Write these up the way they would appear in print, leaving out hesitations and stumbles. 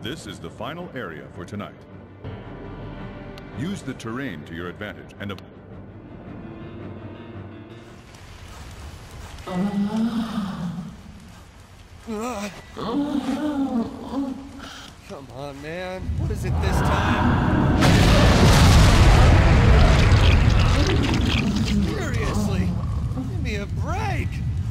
This is the final area for tonight. Use the terrain to your advantage and Come on, man. What is it this time? Seriously? Give me a break!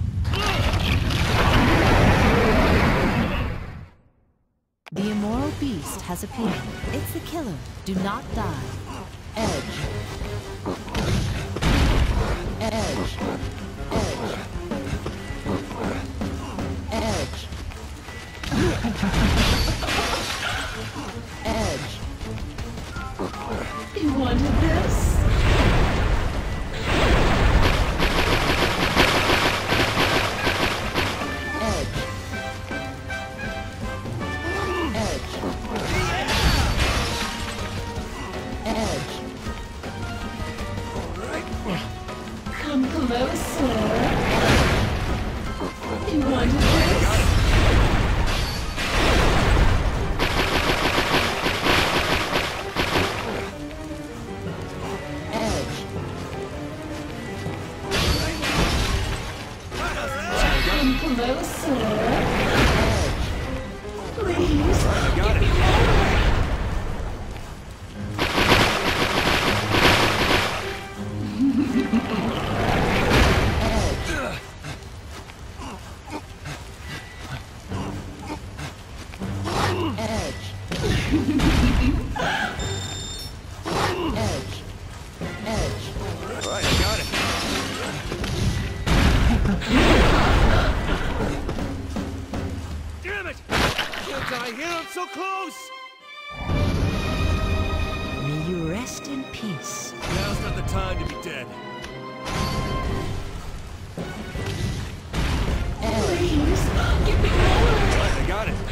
The immoral beast has appeared. It's the killer. Do not die. Edge. Edge. Edge. Edge. Edge. You wanted this? Come closer. You want this? Edge. Come closer. Edge. Please. Got it. Right, I got it. Damn it! Can't die here, I'm so close! May you rest in peace. Now's not the time to be dead. Please. Give me more. Right, I got it.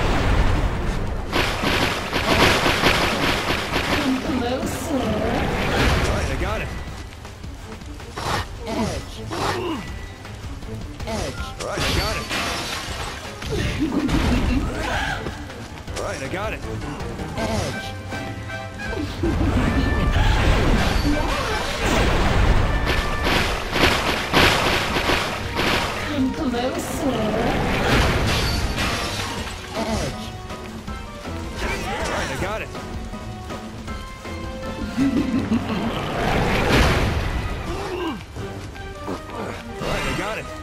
Come closer. Right, I got it. Edge. Edge. Right, I got it. Right, I got it. Edge. Come closer. Edge. Right, I got it. Right, I got it.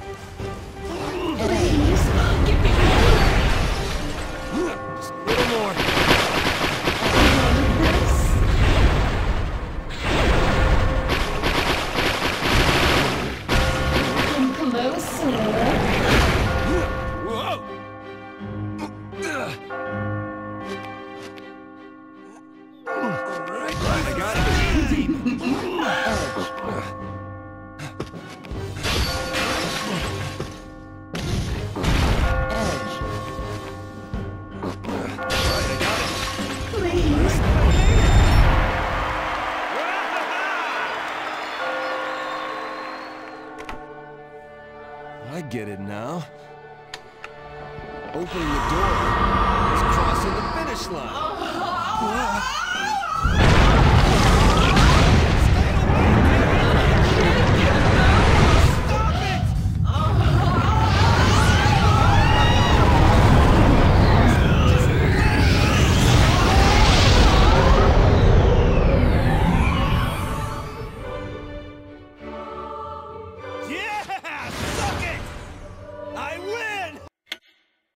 Please. Give me more. Just a little more. You wanted this? Come closer. Whoa! Right, I got it. Edge. Right, I got it. Please. I get it now. Opening the door is crossing the finish line.